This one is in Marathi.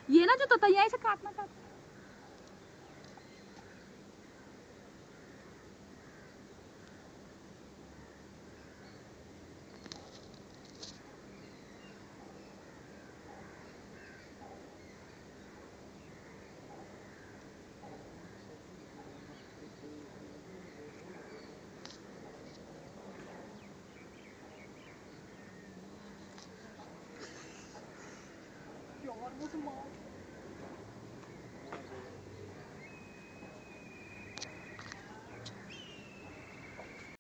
ये ना जो तोता यहीं से काटना चाहता है। यार वो तो मार